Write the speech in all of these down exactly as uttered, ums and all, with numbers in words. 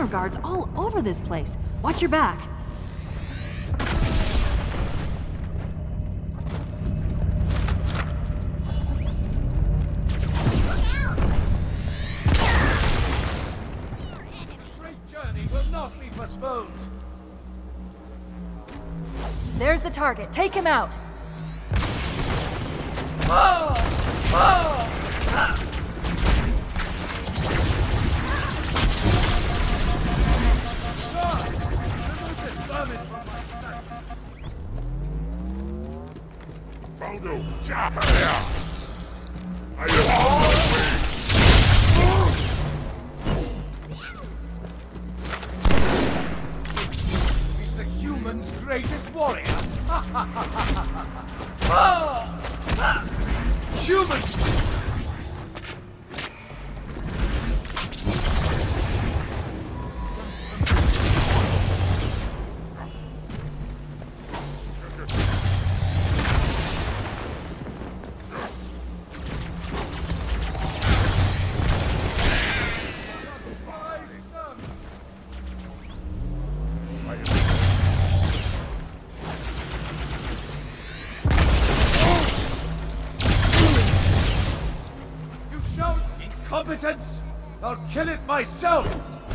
counter guards all over this place. Watch your back. Great journey will not be postponed. There's the target. Take him out. Oh! Oh! Ah! Baldo, Jahaya! I am He's the human's greatest warrior. Ah! Ah! Human! Incompetence! I'll kill it myself!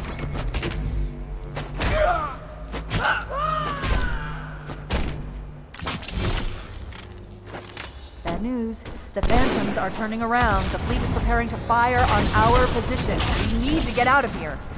Bad news. The Phantoms are turning around. The fleet is preparing to fire on our position. We need to get out of here.